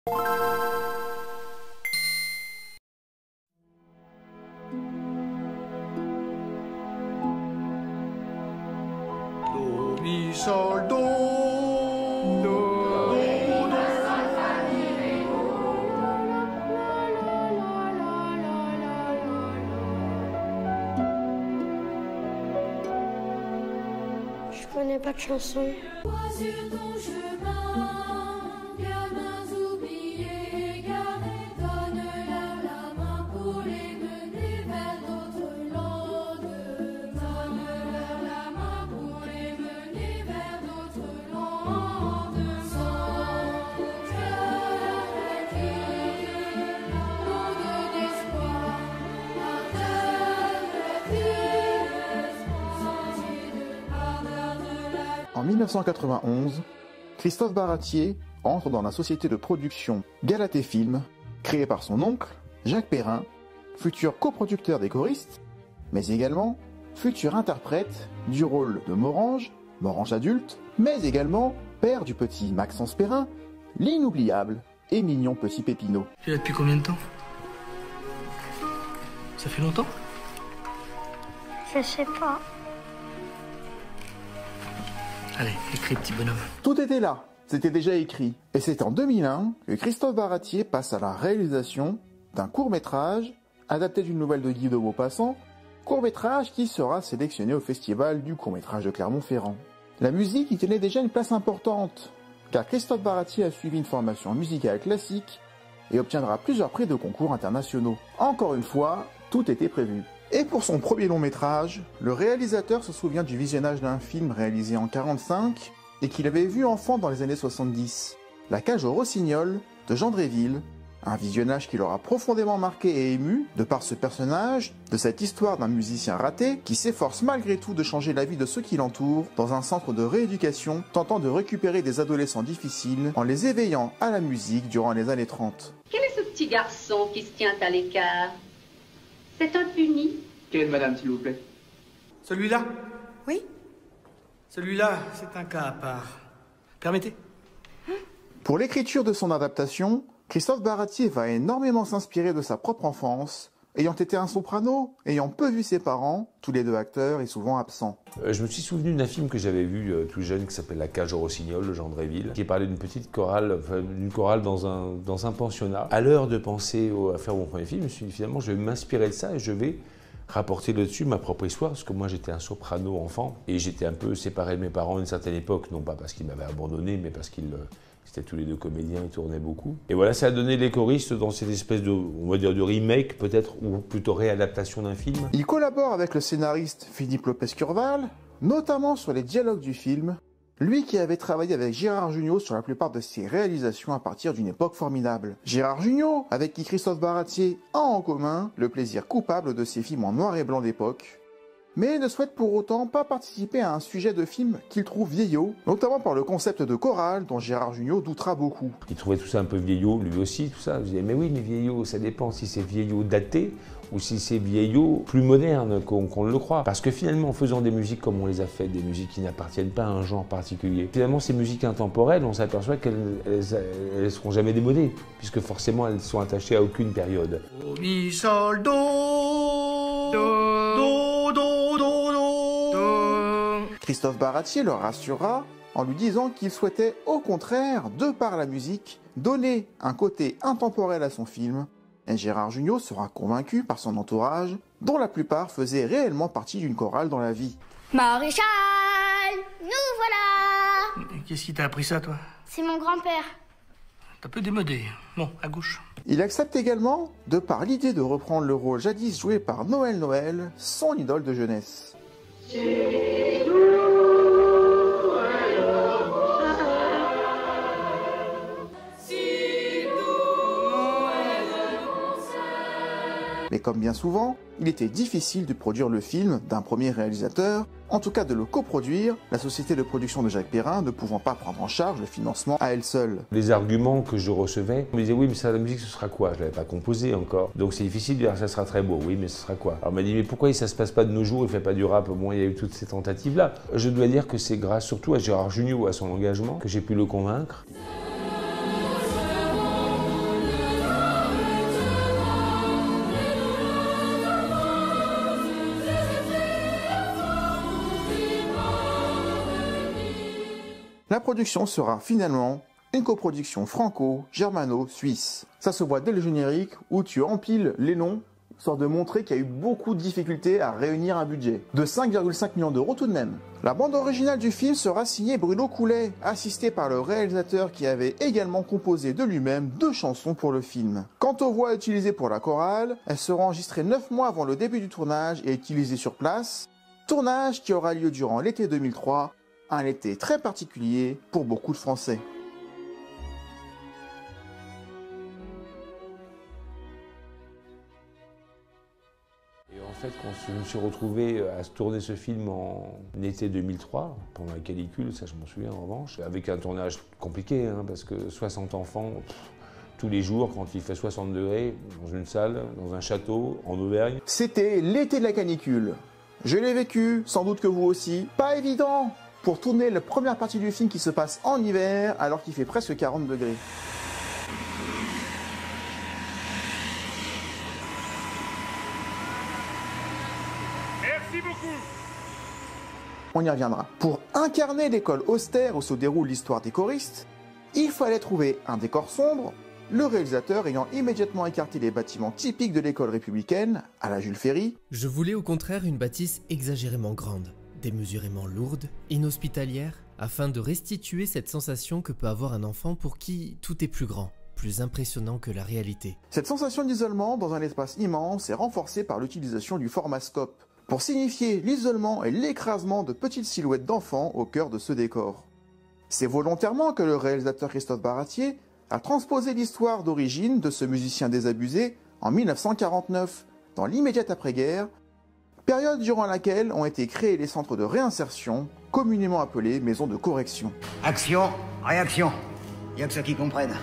Do, mi, sol, do, do. Je connais pas de chanson. En 1991, Christophe Baratier entre dans la société de production Galatée Film, créée par son oncle, Jacques Perrin, futur coproducteur des choristes, mais également futur interprète du rôle de Morange, Morange adulte, mais également père du petit Maxence Perrin, l'inoubliable et mignon petit Pépinot. Tu es là depuis combien de temps? Ça fait longtemps? Je sais pas. Allez, écris, petit bonhomme. Tout était là, c'était déjà écrit. Et c'est en 2001 que Christophe Baratier passe à la réalisation d'un court-métrage adapté d'une nouvelle de Guy de Maupassant, court-métrage qui sera sélectionné au festival du court-métrage de Clermont-Ferrand. La musique y tenait déjà une place importante, car Christophe Baratier a suivi une formation musicale classique et obtiendra plusieurs prix de concours internationaux. Encore une fois, tout était prévu. Et pour son premier long métrage, le réalisateur se souvient du visionnage d'un film réalisé en 1945 et qu'il avait vu enfant dans les années 70, La cage aux rossignols de Jean Dréville, un visionnage qui l'aura profondément marqué et ému de par ce personnage, de cette histoire d'un musicien raté qui s'efforce malgré tout de changer la vie de ceux qui l'entourent dans un centre de rééducation tentant de récupérer des adolescents difficiles en les éveillant à la musique durant les années 30. Quel est ce petit garçon qui se tient à l'écart? C'est un puni. Quelle madame, s'il vous plaît? Celui-là? Oui. Celui-là, c'est un cas à part. Permettez? Pour l'écriture de son adaptation, Christophe Baratier va énormément s'inspirer de sa propre enfance, ayant été un soprano, ayant peu vu ses parents, tous les deux acteurs et souvent absents. Je me suis souvenu d'un film que j'avais vu tout jeune qui s'appelle La cage aux rossignols de Jean Dréville, qui parlait d'une petite chorale, d'une chorale dans un pensionnat. À l'heure de penser à faire mon premier film, je me suis dit finalement je vais m'inspirer de ça et je vais rapporter là-dessus ma propre histoire, parce que moi j'étais un soprano enfant et j'étais un peu séparé de mes parents à une certaine époque, non pas parce qu'ils m'avaient abandonné, mais parce qu'ils étaient tous les deux comédiens, ils tournaient beaucoup. Et voilà, ça a donné les choristes dans cette espèce de, on va dire, de remake peut-être, ou plutôt réadaptation d'un film. Il collabore avec le scénariste Philippe Lopez-Curval, notamment sur les dialogues du film, lui qui avait travaillé avec Gérard Jugnot sur la plupart de ses réalisations à partir d'une époque formidable. Gérard Jugnot, avec qui Christophe Baratier a en commun le plaisir coupable de ses films en noir et blanc d'époque, mais ne souhaite pour autant pas participer à un sujet de film qu'il trouve vieillot, notamment par le concept de chorale dont Gérard Jugnot doutera beaucoup. Il trouvait tout ça un peu vieillot, lui aussi, tout ça. Je disais, mais oui, mais vieillot, ça dépend si c'est vieillot daté ou si c'est vieillot plus moderne qu'on le croit. Parce que finalement, en faisant des musiques comme on les a fait, des musiques qui n'appartiennent pas à un genre particulier, finalement, ces musiques intemporelles, on s'aperçoit qu'elles ne seront jamais démodées, puisque forcément, elles sont attachées à aucune période. Do, mi, sol, do, do, do, do, do, do. Christophe Baratier le rassurera en lui disant qu'il souhaitait au contraire, de par la musique, donner un côté intemporel à son film. Et Gérard Jugnot sera convaincu par son entourage, dont la plupart faisaient réellement partie d'une chorale dans la vie. Maréchal, nous voilà. Qu'est-ce qui t'a appris ça, toi? C'est mon grand-père. T'as peu démodé. Bon, à gauche. Il accepte également, de par l'idée de reprendre le rôle jadis joué par Noël, son idole de jeunesse. Mais comme bien souvent, il était difficile de produire le film d'un premier réalisateur, en tout cas de le coproduire, la société de production de Jacques Perrin ne pouvant pas prendre en charge le financement à elle seule. Les arguments que je recevais, on me disait oui mais ça la musique ce sera quoi? Je l'avais pas composé encore. Donc c'est difficile de dire ça sera très beau, oui mais ce sera quoi? Alors on m'a dit mais pourquoi ça se passe pas de nos jours, il fait pas du rap? Bon il y a eu toutes ces tentatives là. Je dois dire que c'est grâce surtout à Gérard Jugnot, à son engagement, que j'ai pu le convaincre. la production sera finalement une coproduction franco-germano-suisse. Ça se voit dès le générique où tu empiles les noms, histoire de montrer qu'il y a eu beaucoup de difficultés à réunir un budget. De 5,5 millions d'euros tout de même. La bande originale du film sera signée Bruno Coulet, assisté par le réalisateur qui avait également composé de lui-même 2 chansons pour le film. Quant aux voix utilisées pour la chorale, elles seront enregistrées 9 mois avant le début du tournage et utilisées sur place. Tournage qui aura lieu durant l'été 2003, un été très particulier pour beaucoup de Français. En fait, quand je me suis retrouvé à tourner ce film en été 2003, pendant la canicule, ça je m'en souviens en revanche, avec un tournage compliqué, hein, parce que 60 enfants, tous les jours, quand il fait 60 degrés, dans une salle, dans un château, en Auvergne. C'était l'été de la canicule. Je l'ai vécu, sans doute que vous aussi. Pas évident pour tourner la première partie du film qui se passe en hiver, alors qu'il fait presque 40 degrés. Merci beaucoup. On y reviendra. Pour incarner l'école austère où se déroule l'histoire des choristes, il fallait trouver un décor sombre, le réalisateur ayant immédiatement écarté les bâtiments typiques de l'école républicaine, à la Jules Ferry. Je voulais au contraire une bâtisse exagérément grande, démesurément lourde, inhospitalière, afin de restituer cette sensation que peut avoir un enfant pour qui tout est plus grand, plus impressionnant que la réalité. Cette sensation d'isolement dans un espace immense est renforcée par l'utilisation du format scope, pour signifier l'isolement et l'écrasement de petites silhouettes d'enfants au cœur de ce décor. C'est volontairement que le réalisateur Christophe Baratier a transposé l'histoire d'origine de ce musicien désabusé en 1949, dans l'immédiate après-guerre, période durant laquelle ont été créés les centres de réinsertion, communément appelés maisons de correction. Action, réaction. Y a que ceux qui comprennent.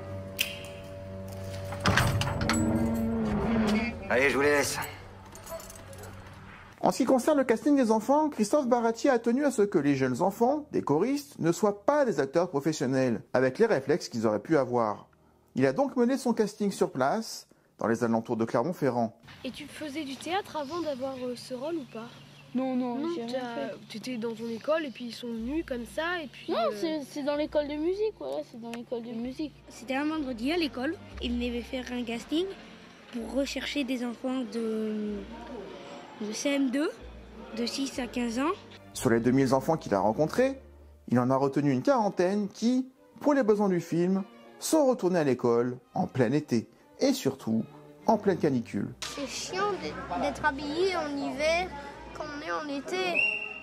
Allez, je vous les laisse. En ce qui concerne le casting des enfants, Christophe Baratier a tenu à ce que les jeunes enfants, des choristes, ne soient pas des acteurs professionnels, avec les réflexes qu'ils auraient pu avoir. Il a donc mené son casting sur place, dans les alentours de Clermont-Ferrand. Et tu faisais du théâtre avant d'avoir ce rôle ou pas? Non, Tu étais dans ton école et puis ils sont venus comme ça et puis... Non, c'est dans l'école de musique, voilà, c'est dans l'école de musique. C'était un vendredi à l'école, ils venaient faire un casting pour rechercher des enfants de CM2, de 6 à 15 ans. Sur les 2000 enfants qu'il a rencontrés, il en a retenu une quarantaine qui, pour les besoins du film, sont retournés à l'école en plein été et surtout en pleine canicule. C'est chiant d'être habillé en hiver quand on est en été.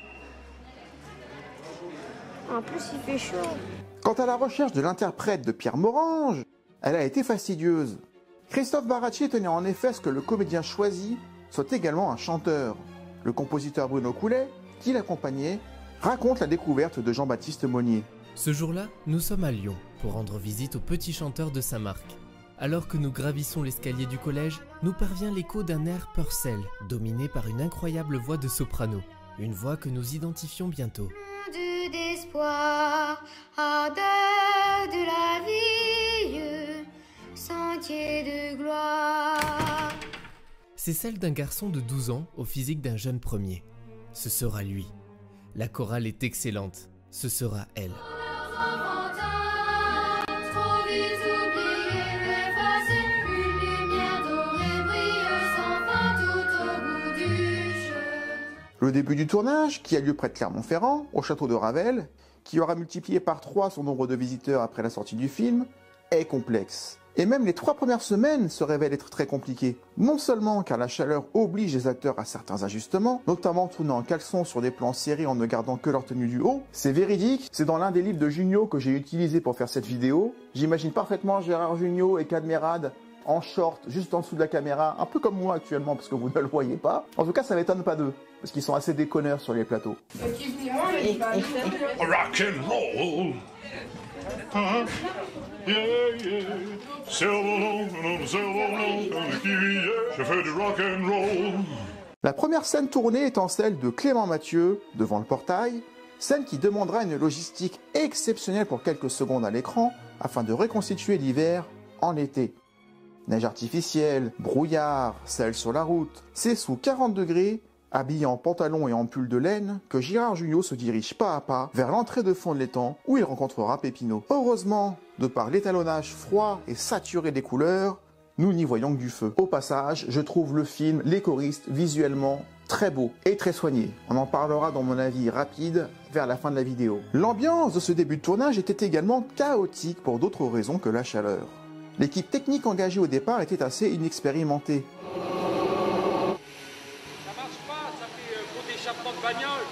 En plus, il fait chaud. Quant à la recherche de l'interprète de Pierre Morange, elle a été fastidieuse. Christophe Baratier tenait en effet à ce que le comédien choisi soit également un chanteur. Le compositeur Bruno Coulet, qui l'accompagnait, raconte la découverte de Jean-Baptiste Monnier. Ce jour-là, nous sommes à Lyon pour rendre visite au petit chanteur de Saint-Marc. Alors que nous gravissons l'escalier du collège, nous parvient l'écho d'un air Purcell, dominé par une incroyable voix de soprano. Une voix que nous identifions bientôt. D'espoir, ardeur de la vie, sentier de gloire. C'est celle d'un garçon de 12 ans au physique d'un jeune premier. Ce sera lui. La chorale est excellente. Ce sera elle. Le début du tournage, qui a lieu près de Clermont-Ferrand, au château de Ravel, qui aura multiplié par 3 son nombre de visiteurs après la sortie du film, est complexe. Et même les 3 premières semaines se révèlent être très compliquées. Non seulement car la chaleur oblige les acteurs à certains ajustements, notamment tourner en caleçon sur des plans serrés en ne gardant que leur tenue du haut. C'est véridique, c'est dans l'un des livres de Junio que j'ai utilisé pour faire cette vidéo. J'imagine parfaitement Gérard Jugnot et Cadmerade en short, juste en dessous de la caméra, un peu comme moi actuellement, parce que vous ne le voyez pas. En tout cas, ça m'étonne pas d'eux, parce qu'ils sont assez déconneurs sur les plateaux. Rock and roll. Je fais du rock and roll. La première scène tournée étant celle de Clément Mathieu devant le portail, scène qui demandera une logistique exceptionnelle pour quelques secondes à l'écran afin de reconstituer l'hiver en été. Neige artificielle, brouillard, sel sur la route, c'est sous 40 degrés habillé en pantalon et en pull de laine, que Gérard Jugnot se dirige pas à pas vers l'entrée de fond de l'étang où il rencontrera Pépinot. Heureusement, de par l'étalonnage froid et saturé des couleurs, nous n'y voyons que du feu. Au passage, je trouve le film Les Choristes visuellement très beau et très soigné. On en parlera dans mon avis rapide vers la fin de la vidéo. L'ambiance de ce début de tournage était également chaotique pour d'autres raisons que la chaleur. L'équipe technique engagée au départ était assez inexpérimentée. Ça marche pas, ça fait gros d'échappement de bagnole.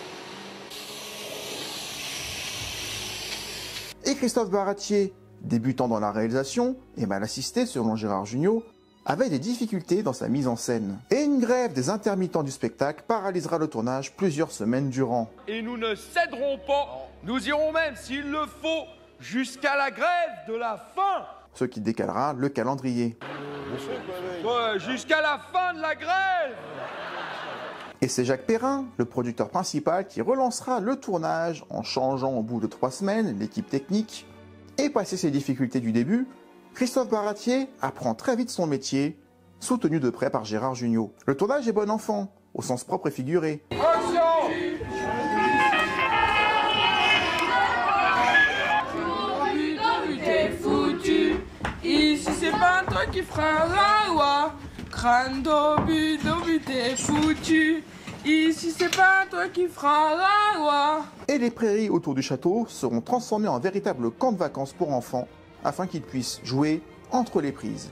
Et Christophe Baratier, débutant dans la réalisation et mal assisté selon Gérard Jugnot, avait des difficultés dans sa mise en scène. Et une grève des intermittents du spectacle paralysera le tournage plusieurs semaines durant. Et nous ne céderons pas, nous irons même, s'il le faut, jusqu'à la grève de la faim. Ce qui décalera le calendrier. Ouais, jusqu'à la fin de la grève. Et c'est Jacques Perrin, le producteur principal, qui relancera le tournage en changeant au bout de 3 semaines l'équipe technique. Et passé ces difficultés du début, Christophe Baratier apprend très vite son métier, soutenu de près par Gérard Jugnot. Le tournage est bon enfant, au sens propre et figuré. T'es foutu, ici c'est pas toi qui feras la loi. Crâne d'obus, t'es foutu, ici c'est pas toi qui feras la loi. Et les prairies autour du château seront transformées en véritable camp de vacances pour enfants, afin qu'ils puissent jouer entre les prises.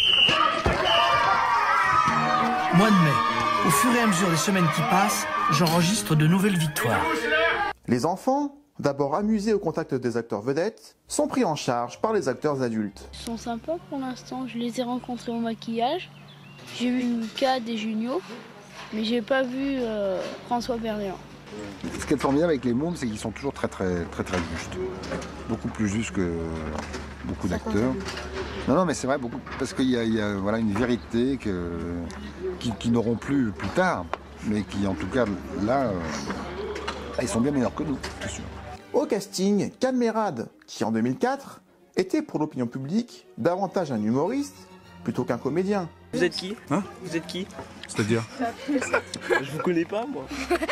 Mois de mai. Au fur et à mesure des semaines qui passent, j'enregistre de nouvelles victoires. Les enfants, d'abord amusés au contact des acteurs vedettes, sont pris en charge par les acteurs adultes. Ils sont sympas pour l'instant, je les ai rencontrés au maquillage. J'ai vu Cad et Junio, mais j'ai pas vu François Berléand. Ce qui est formidable avec les mômes, c'est qu'ils sont toujours très justes. Beaucoup plus justes que beaucoup d'acteurs. Non, mais c'est vrai, beaucoup, parce qu'il y a voilà, une vérité qu'ils n'auront plus tard, mais qui en tout cas, là, ils sont bien meilleurs que nous, c'est sûr. Au casting, Kad Merad, qui en 2004 était pour l'opinion publique davantage un humoriste plutôt qu'un comédien. Vous êtes qui? Hein? Vous êtes qui? C'est-à-dire? Je vous connais pas, moi.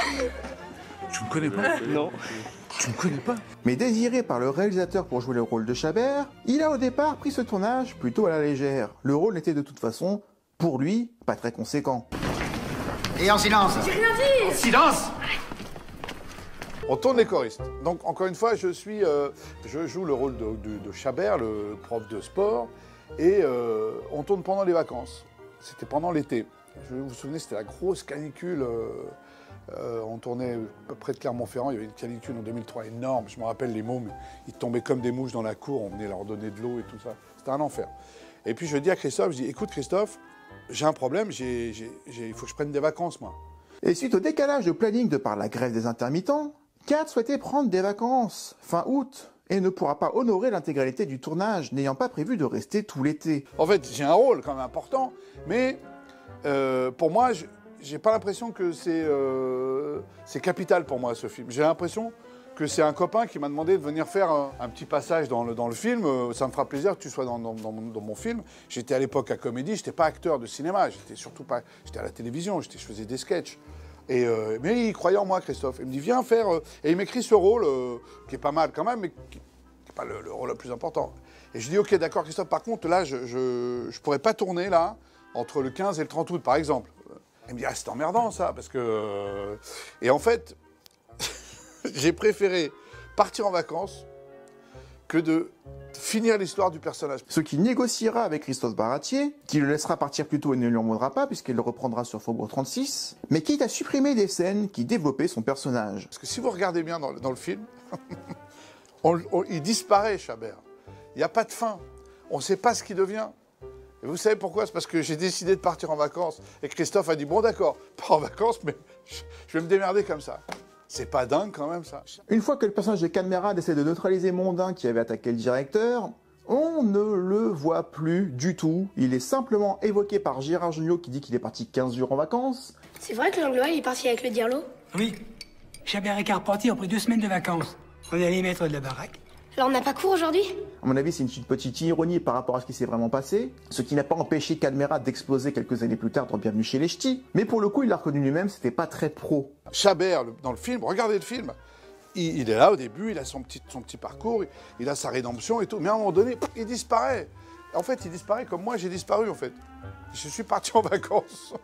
Tu me connais pas? Non. Tu me connais pas? Mais désiré par le réalisateur pour jouer le rôle de Chabert, il a au départ pris ce tournage plutôt à la légère. Le rôle n'était de toute façon, pour lui, pas très conséquent. Et en silence! J'ai rien dit! Silence! On tourne Les Choristes. Donc, encore une fois, je joue le rôle de Chabert, le prof de sport, et on tourne pendant les vacances. C'était pendant l'été. Vous vous souvenez, c'était la grosse canicule. On tournait près de Clermont-Ferrand, il y avait une canicule en 2003 énorme. Je me rappelle, les mômes, ils tombaient comme des mouches dans la cour, on venait leur donner de l'eau et tout ça. C'était un enfer. Et puis je dis à Christophe, je dis, écoute Christophe, j'ai un problème, il faut que je prenne des vacances, moi. Et suite au décalage de planning de par la grève des intermittents, Kad souhaitait prendre des vacances fin août et ne pourra pas honorer l'intégralité du tournage, n'ayant pas prévu de rester tout l'été. En fait, j'ai un rôle quand même important, mais pour moi, j'ai pas l'impression que c'est capital pour moi ce film. J'ai l'impression que c'est un copain qui m'a demandé de venir faire un petit passage dans le film. Ça me fera plaisir que tu sois dans mon film. J'étais à l'époque à Comédie, j'étais pas acteur de cinéma, j'étais à la télévision, je faisais des sketchs. Mais il croyait en moi, Christophe. Il me dit, viens faire... Et il m'écrit ce rôle, qui est pas mal quand même, mais qui n'est pas le rôle le plus important. Et je dis, ok, d'accord, Christophe, par contre, là, je pourrais pas tourner, là, entre le 15 et le 30 août, par exemple. Il me dit, ah, c'est emmerdant, ça, parce que... Et en fait, j'ai préféré partir en vacances que de finir l'histoire du personnage. Ce qui négociera avec Christophe Baratier, qui le laissera partir plus tôt et ne lui en voudra pas, puisqu'il le reprendra sur Faubourg 36, mais quitte à supprimer des scènes qui développaient son personnage. Parce que si vous regardez bien dans le film, il disparaît, Chabert. Il n'y a pas de fin. On ne sait pas ce qu'il devient. Et vous savez pourquoi? C'est parce que j'ai décidé de partir en vacances. Et Christophe a dit, bon d'accord, pas en vacances, mais je vais me démerder comme ça. C'est pas dingue quand même, ça. Une fois que le personnage de Kad Merad essaie de neutraliser Mondin qui avait attaqué le directeur, on ne le voit plus du tout. Il est simplement évoqué par Gérard Jugnot qui dit qu'il est parti 15 jours en vacances. C'est vrai que l'Anglois il est parti avec le Diarlo? Oui. Chabert et Carpentier ont pris 2 semaines de vacances. On est allé mettre de la baraque. Alors on n'a pas cours aujourd'hui? À mon avis, c'est une petite ironie par rapport à ce qui s'est vraiment passé, ce qui n'a pas empêché Cadmerat d'exploser quelques années plus tard dans Bienvenue chez les Ch'tis. Mais pour le coup, il l'a reconnu lui-même, c'était pas très pro. Chabert, dans le film, regardez le film, il est là au début, il a son petit parcours, il a sa rédemption et tout, mais à un moment donné, il disparaît. En fait, il disparaît comme moi, j'ai disparu en fait. Je suis parti en vacances.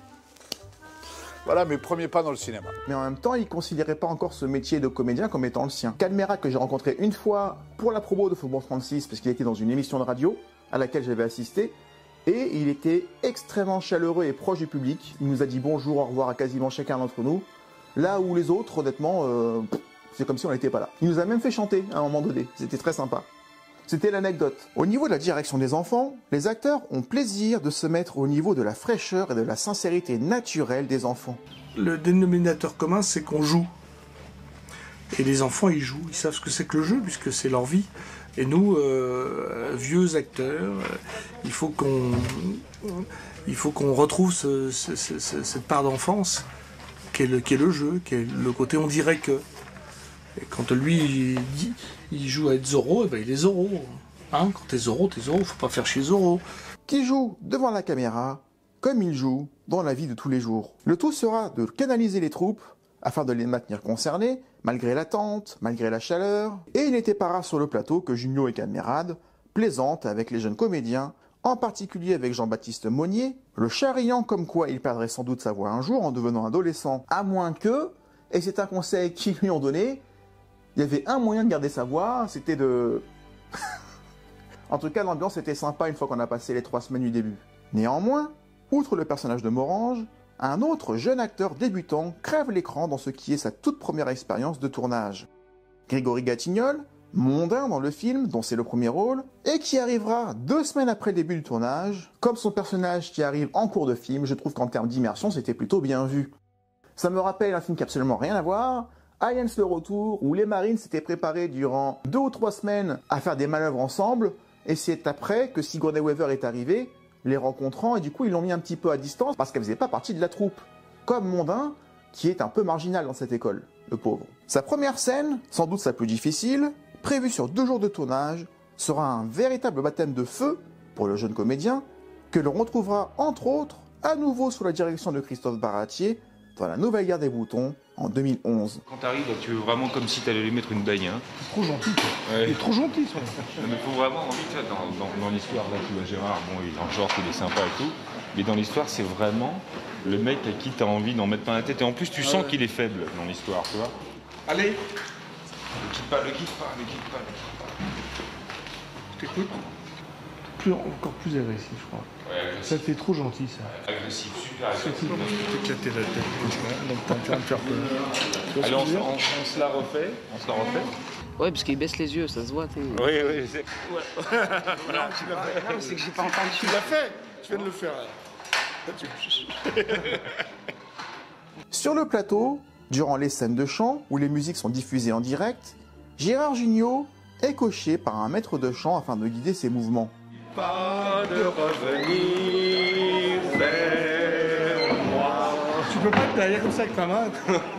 Voilà mes premiers pas dans le cinéma. Mais en même temps, il ne considérait pas encore ce métier de comédien comme étant le sien. Cadmerat, que j'ai rencontré une fois pour la promo de Faubourg 36, parce qu'il était dans une émission de radio à laquelle j'avais assisté, et il était extrêmement chaleureux et proche du public. Il nous a dit bonjour, au revoir à quasiment chacun d'entre nous. Là où les autres, honnêtement, c'est comme si on n'était pas là. Il nous a même fait chanter à un moment donné. C'était très sympa. C'était l'anecdote. Au niveau de la direction des enfants, les acteurs ont plaisir de se mettre au niveau de la fraîcheur et de la sincérité naturelle des enfants. Le dénominateur commun, c'est qu'on joue. Et les enfants, ils jouent. Ils savent ce que c'est que le jeu, puisque c'est leur vie. Et nous, vieux acteurs, il faut qu'on retrouve cette part d'enfance qu'est le jeu, qui est le côté on dirait que. Et quand lui, il joue à être Zorro, et ben il est Zorro. Hein, quand t'es Zorro, faut pas faire chier Zorro. Qui joue devant la caméra comme il joue dans la vie de tous les jours. Le tout sera de canaliser les troupes afin de les maintenir concernés, malgré l'attente, malgré la chaleur. Et il n'était pas rare sur le plateau que Junio et Cadmerat plaisantent avec les jeunes comédiens, en particulier avec Jean-Baptiste Monnier, le charriant comme quoi il perdrait sans doute sa voix un jour en devenant adolescent, à moins que, et c'est un conseil qu'ils lui ont donné, il y avait un moyen de garder sa voix, c'était de... En tout cas, l'ambiance était sympa une fois qu'on a passé les 3 semaines du début. Néanmoins, outre le personnage de Morange, un autre jeune acteur débutant crève l'écran dans ce qui est sa toute première expérience de tournage. Grégory Gatignol, mondain dans le film, dont c'est le premier rôle, et qui arrivera 2 semaines après le début du tournage. Comme son personnage qui arrive en cours de film, je trouve qu'en termes d'immersion, c'était plutôt bien vu. Ça me rappelle un film qui n'a absolument rien à voir, Aliens le retour, où les Marines s'étaient préparés durant 2 ou 3 semaines à faire des manœuvres ensemble, et c'est après que Sigourney Weaver est arrivée, les rencontrant, et du coup ils l'ont mis un petit peu à distance parce qu'elle faisait pas partie de la troupe. Comme Mondain, qui est un peu marginal dans cette école, le pauvre. Sa première scène, sans doute sa plus difficile, prévue sur 2 jours de tournage, sera un véritable baptême de feu pour le jeune comédien, que l'on retrouvera entre autres à nouveau sous la direction de Christophe Baratier dans La Nouvelle Guerre des Boutons en 2011. Quand t'arrives, tu veux vraiment comme si t'allais lui mettre une baigne. Hein. Trop gentil, quoi. Ouais. Il est trop gentil, ça. Mais faut vraiment envie, tu vois, dans l'histoire, là, tu vois, Gérard, bon, il est en short, il est sympa et tout, mais dans l'histoire, c'est vraiment le mec à qui t'as envie d'en mettre plein la tête, et en plus, tu sens qu'il est faible dans l'histoire, tu vois. Allez. Le quitte pas. Je t'écoute. Encore plus agressif, je crois. Ouais, agressif. Ça, t'es trop gentil, ça. Agressif, super agressif. C'est cool. Je peux t'éclater la tête, donc t'es en train de faire peur. Allez, on se la refait. Ouais, parce qu'il baisse les yeux, ça se voit. Oui, je sais. Ouais. Non, tu l'as fait. Non, c'est que j'ai pas entendu. Tu l'as fait. Tu viens de le faire. Sur le plateau, durant les scènes de chant, où les musiques sont diffusées en direct, Gérard Jugnot est coché par un maître de chant afin de guider ses mouvements. Pas de revenir vers moi. Tu peux pas être derrière comme ça avec ta main.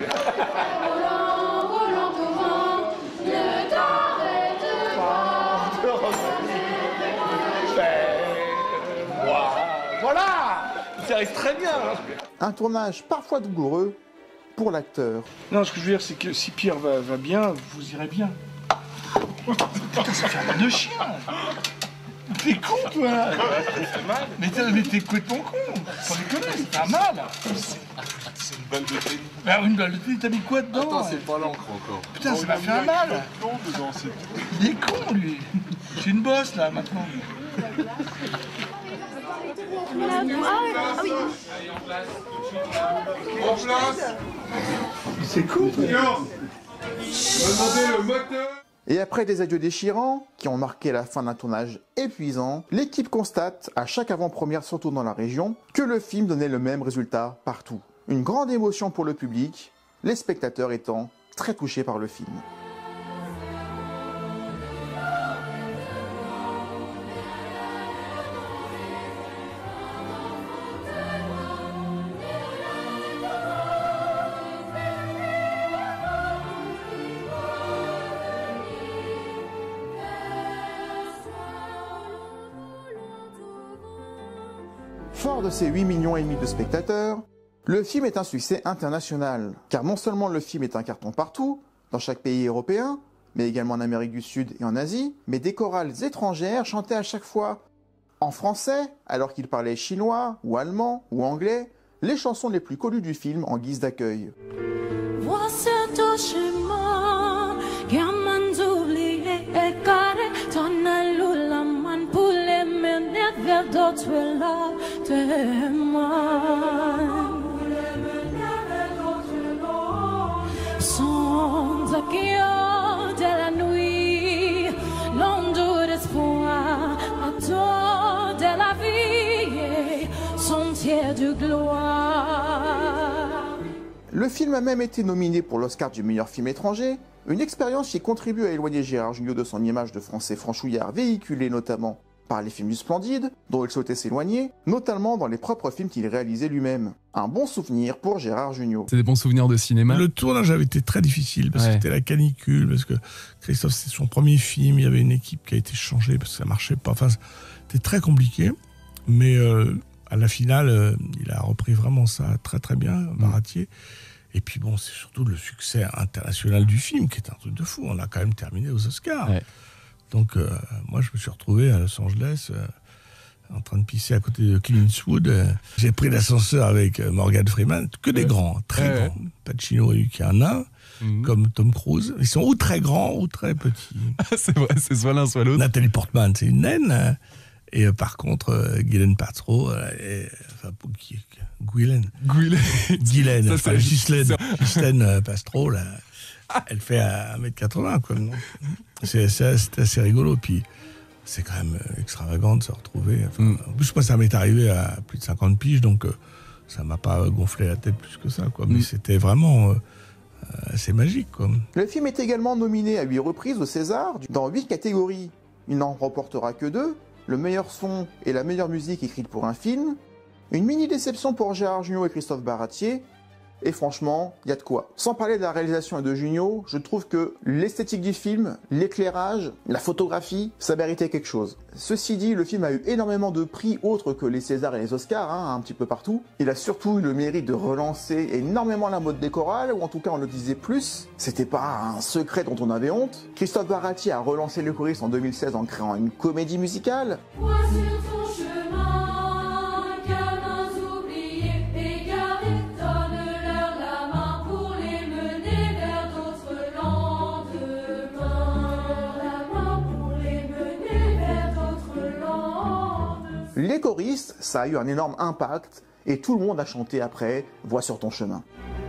Voilà. Ça arrive très bien. Un tournage parfois douloureux pour l'acteur. Non, ce que je veux dire, c'est que si Pierre va bien, vous irez bien. Putain, ça fait un mal de chien. T'es con, toi. Ça fait mal. Mais t'es complètement con. Sans déconner, ça fait mal. C'est une balle de tennis. Bah, une balle de tennis, t'as mis quoi dedans? Attends, c'est pas l'encre encore. Putain, ça m'a fait un mal. Dedans, il est con, lui. J'ai une bosse, là, maintenant. En place. C'est cool. Demandez le moteur. Et après des adieux déchirants, qui ont marqué la fin d'un tournage épuisant, l'équipe constate, à chaque avant-première, surtout dans la région, que le film donnait le même résultat partout. Une grande émotion pour le public, les spectateurs étant très touchés par le film. Fort de ses 8,5 millions de spectateurs, le film est un succès international, car non seulement le film est un carton partout, dans chaque pays européen, mais également en Amérique du Sud et en Asie, mais des chorales étrangères chantaient à chaque fois en français, alors qu'ils parlaient chinois, ou allemand, ou anglais, les chansons les plus connues du film en guise d'accueil. Voici ton chemin, gamin oublié, écaré, ton alulaman pour les mener vers d'autres là, sans accueil de la nuit, l'onde d'espoir, à de la vie, sentier de gloire. Le film a même été nominé pour l'Oscar du meilleur film étranger, une expérience qui contribue à éloigner Gérard Jugnot de son image de français franchouillard véhiculé notamment par les films du Splendide, dont il souhaitait s'éloigner, notamment dans les propres films qu'il réalisait lui-même. Un bon souvenir pour Gérard Jugnot. C'est des bons souvenirs de cinéma. Le tournage avait été très difficile parce que c'était la canicule, parce que Christophe c'était son premier film, il y avait une équipe qui a été changée parce que ça marchait pas. Enfin, c'était très compliqué, mais à la finale, il a repris vraiment ça très très bien, Baratier. Et puis bon, c'est surtout le succès international du film qui est un truc de fou. On a quand même terminé aux Oscars. Ouais. Donc moi je me suis retrouvé à Los Angeles en train de pisser à côté de Clint Eastwood. J'ai pris l'ascenseur avec Morgan Freeman, que des grands, très grands. Pacino et qui en a, comme Tom Cruise. Ils sont ou très grands ou très petits. C'est vrai, c'est soit l'un soit l'autre. Nathalie Portman, c'est une naine. Et par contre, Guylaine Paltrow, Guylaine Paltrow, là, elle fait 1m80, quoi. C'est assez rigolo. Puis c'est quand même extravagant de se retrouver. Enfin, en plus, moi, ça m'est arrivé à plus de 50 piges, donc ça m'a pas gonflé la tête plus que ça, quoi. Mais c'était vraiment assez magique, quoi. Le film est également nominé à 8 reprises au César, dans 8 catégories. Il n'en remportera que 2. Le meilleur son et la meilleure musique écrite pour un film, une mini-déception pour Gérard Jugnot et Christophe Baratier, et franchement, il y a de quoi. Sans parler de la réalisation et de Jugnot, je trouve que l'esthétique du film, l'éclairage, la photographie, ça méritait quelque chose. Ceci dit, le film a eu énormément de prix autres que les Césars et les Oscars, un petit peu partout. Il a surtout eu le mérite de relancer énormément la mode des chorales, ou en tout cas on le disait plus. C'était pas un secret dont on avait honte. Christophe Baratier a relancé les choristes en 2016 en créant une comédie musicale. Les choristes, ça a eu un énorme impact et tout le monde a chanté après « Vois sur ton chemin ».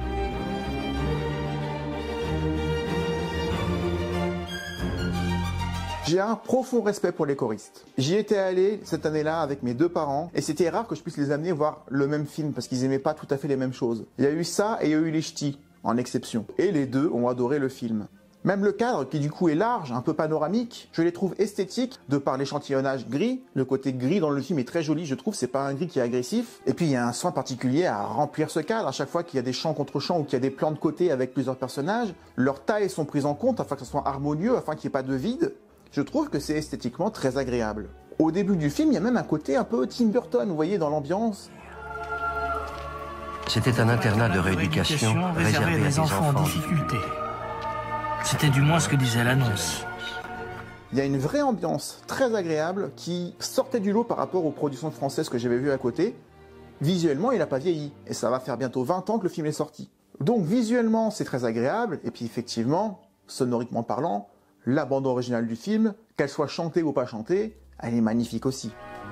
J'ai un profond respect pour les choristes. J'y étais allé cette année-là avec mes 2 parents et c'était rare que je puisse les amener voir le même film parce qu'ils aimaient pas tout à fait les mêmes choses. Il y a eu ça et il y a eu les ch'tis, en exception. Et les deux ont adoré le film. Même le cadre, qui du coup est large, un peu panoramique, je les trouve esthétiques de par l'échantillonnage gris. Le côté gris dans le film est très joli, je trouve, c'est pas un gris qui est agressif. Et puis il y a un soin particulier à remplir ce cadre à chaque fois qu'il y a des chants contre chants ou qu'il y a des plans de côté avec plusieurs personnages. Leurs tailles sont prises en compte afin que ce soit harmonieux, afin qu'il n'y ait pas de vide. Je trouve que c'est esthétiquement très agréable. Au début du film, il y a même un côté un peu Tim Burton, vous voyez, dans l'ambiance. C'était un internat de rééducation réservé à des enfants en difficulté. C'était du moins ce que disait l'annonce. Il y a une vraie ambiance très agréable qui sortait du lot par rapport aux productions françaises que j'avais vues à côté. Visuellement, il n'a pas vieilli. Et ça va faire bientôt 20 ans que le film est sorti. Donc visuellement, c'est très agréable. Et puis effectivement, sonoriquement parlant, la bande originale du film, qu'elle soit chantée ou pas chantée, elle est magnifique aussi.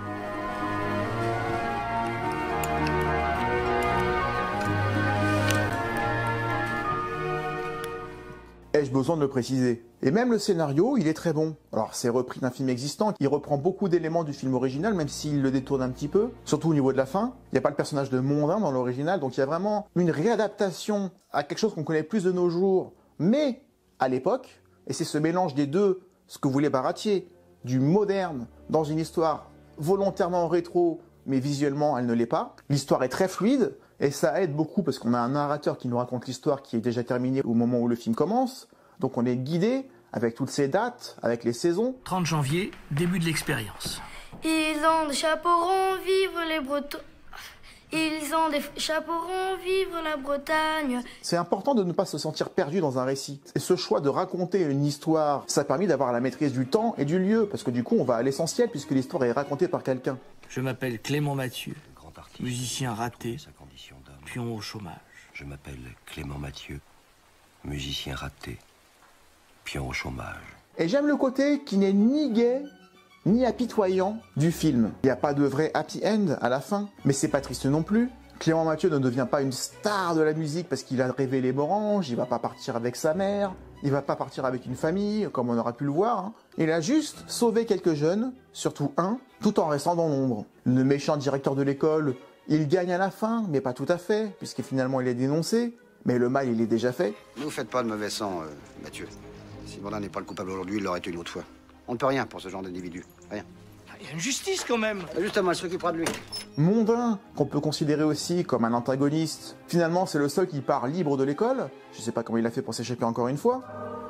Ai-je besoin de le préciser? Et même le scénario, il est très bon. Alors c'est repris d'un film existant, il reprend beaucoup d'éléments du film original, même s'il le détourne un petit peu, surtout au niveau de la fin. Il n'y a pas le personnage de Mondain dans l'original, donc il y a vraiment une réadaptation à quelque chose qu'on connaît plus de nos jours, mais à l'époque, et c'est ce mélange des deux, ce que voulait Baratier, du moderne dans une histoire volontairement rétro, mais visuellement elle ne l'est pas. L'histoire est très fluide, et ça aide beaucoup parce qu'on a un narrateur qui nous raconte l'histoire qui est déjà terminée au moment où le film commence. Donc on est guidé avec toutes ces dates, avec les saisons. 30 janvier, début de l'expérience. Ils ont des chapeaux ronds, vive les Bretons. Ils ont des chapeaux ronds, vive la Bretagne. C'est important de ne pas se sentir perdu dans un récit. Et ce choix de raconter une histoire, ça a permis d'avoir la maîtrise du temps et du lieu, parce que du coup on va à l'essentiel puisque l'histoire est racontée par quelqu'un. Je m'appelle Clément Mathieu, musicien raté, pion au chômage. Je m'appelle Clément Mathieu, musicien raté, pion au chômage. Et j'aime le côté qui n'est ni gai, ni apitoyant du film. Il n'y a pas de vrai happy end à la fin, mais c'est pas triste non plus. Clément Mathieu ne devient pas une star de la musique parce qu'il a révélé Morange, il va pas partir avec sa mère, il va pas partir avec une famille, comme on aura pu le voir. Il a juste sauvé quelques jeunes, surtout un, tout en restant dans l'ombre. Le méchant directeur de l'école, il gagne à la fin, mais pas tout à fait, puisque finalement il est dénoncé, mais le mal il est déjà fait. Ne vous faites pas de mauvais sang, Mathieu. Si Bourdin n'est pas le coupable aujourd'hui, il l'aurait été une autre fois. On ne peut rien pour ce genre d'individu. Rien. Il y a une justice quand même. Justement, elle s'occupera de lui. Mondain, qu'on peut considérer aussi comme un antagoniste. Finalement, c'est le seul qui part libre de l'école. Je sais pas comment il a fait pour s'échapper encore une fois.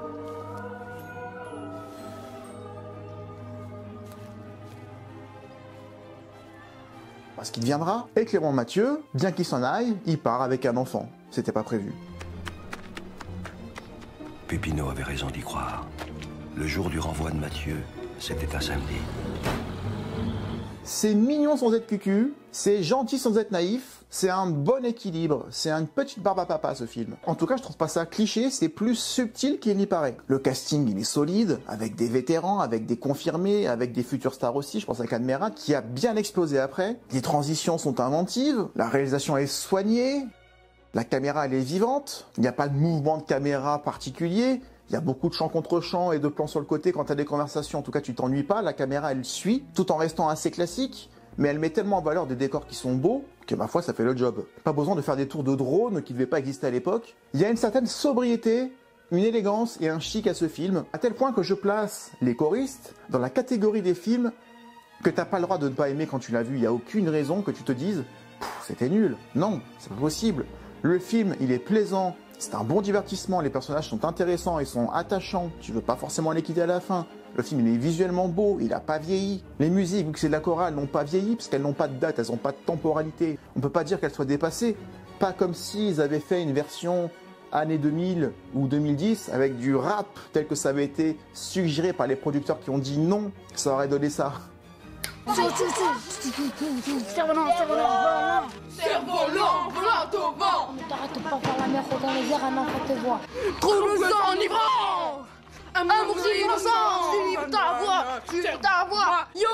Parce qu'il deviendra. Et Clément Mathieu, bien qu'il s'en aille, il part avec un enfant. C'était pas prévu. Pépineau avait raison d'y croire. Le jour du renvoi de Mathieu, c'était un samedi. C'est mignon sans être cucu, c'est gentil sans être naïf, c'est un bon équilibre, c'est une petite barbe à papa ce film. En tout cas, je trouve pas ça cliché, c'est plus subtil qu'il n'y paraît. Le casting, il est solide, avec des vétérans, avec des confirmés, avec des futurs stars aussi, je pense à Cadmerat, qui a bien explosé après. Les transitions sont inventives, la réalisation est soignée, la caméra elle est vivante, il n'y a pas de mouvement de caméra particulier. Il y a beaucoup de chants contre chants et de plans sur le côté quand tu as des conversations. En tout cas, tu t'ennuies pas. La caméra, elle suit, tout en restant assez classique. Mais elle met tellement en valeur des décors qui sont beaux que, ma foi, ça fait le job. Pas besoin de faire des tours de drone qui ne devaient pas exister à l'époque. Il y a une certaine sobriété, une élégance et un chic à ce film. À tel point que je place Les Choristes dans la catégorie des films que t'as pas le droit de ne pas aimer quand tu l'as vu. Il n'y a aucune raison que tu te dises « c'était nul ». Non, c'est pas possible. Le film, il est plaisant. C'est un bon divertissement, les personnages sont intéressants, ils sont attachants, tu veux pas forcément les quitter à la fin. Le film il est visuellement beau, il a pas vieilli. Les musiques, vu que c'est de la chorale, n'ont pas vieilli parce qu'elles n'ont pas de date, elles n'ont pas de temporalité. On peut pas dire qu'elles soient dépassées. Pas comme s'ils avaient fait une version années 2000 ou 2010 avec du rap tel que ça avait été suggéré par les producteurs qui ont dit non, ça aurait donné ça. Cerf-volant, cerf-volant, Cerf-volant, volant au vent. ne t'arrête pas par la mer, dans les airs, un enfant te voit. Trouble enivrant. Amour innocent. Sur ta voix, sur ta voix. Yo.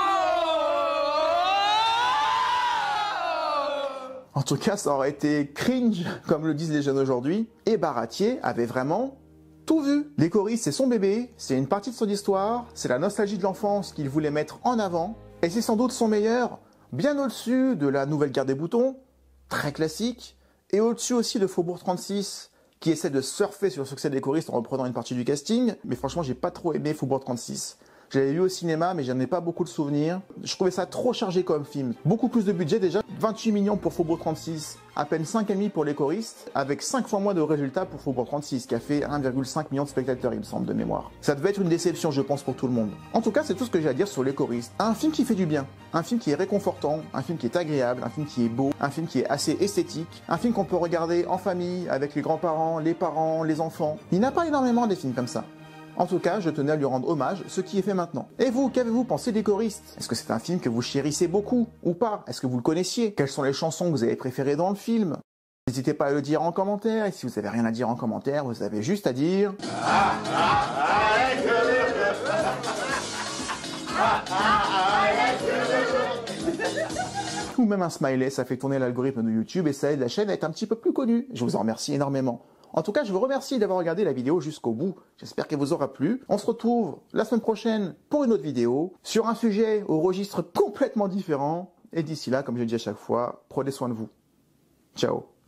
En tout cas, ça aurait été cringe, comme le disent les jeunes aujourd'hui. Et Baratier avait vraiment tout vu. Les choristes, c'est son bébé, c'est une partie de son histoire, c'est la nostalgie de l'enfance qu'il voulait mettre en avant. Et c'est sans doute son meilleur, bien au-dessus de La Nouvelle Guerre des Boutons, très classique, et au-dessus aussi de Faubourg 36, qui essaie de surfer sur le succès des choristes en reprenant une partie du casting. Mais franchement, j'ai pas trop aimé Faubourg 36. Je l'avais vu au cinéma, mais j'en ai pas beaucoup de souvenirs. Je trouvais ça trop chargé comme film. Beaucoup plus de budget déjà. 28 millions pour Faubourg 36, à peine 5,5 pour les choristes, avec 5 fois moins de résultats pour Faubourg 36, qui a fait 1,5 million de spectateurs, il me semble, de mémoire. Ça devait être une déception, je pense, pour tout le monde. En tout cas, c'est tout ce que j'ai à dire sur les choristes. Un film qui fait du bien, un film qui est réconfortant, un film qui est agréable, un film qui est beau, un film qui est assez esthétique, un film qu'on peut regarder en famille, avec les grands-parents, les enfants. Il n'y en a pas énormément des films comme ça. En tout cas, je tenais à lui rendre hommage, ce qui est fait maintenant. Et vous, qu'avez-vous pensé des choristes? Est-ce que c'est un film que vous chérissez beaucoup, ou pas? Est-ce que vous le connaissiez? Quelles sont les chansons que vous avez préférées dans le film? N'hésitez pas à le dire en commentaire, et si vous avez rien à dire en commentaire, vous avez juste à dire... Ou même un smiley, ça fait tourner l'algorithme de YouTube et ça aide la chaîne à être un petit peu plus connue. Je vous en remercie énormément. En tout cas, je vous remercie d'avoir regardé la vidéo jusqu'au bout. J'espère qu'elle vous aura plu. On se retrouve la semaine prochaine pour une autre vidéo sur un sujet au registre complètement différent. Et d'ici là, comme je dis à chaque fois, prenez soin de vous. Ciao.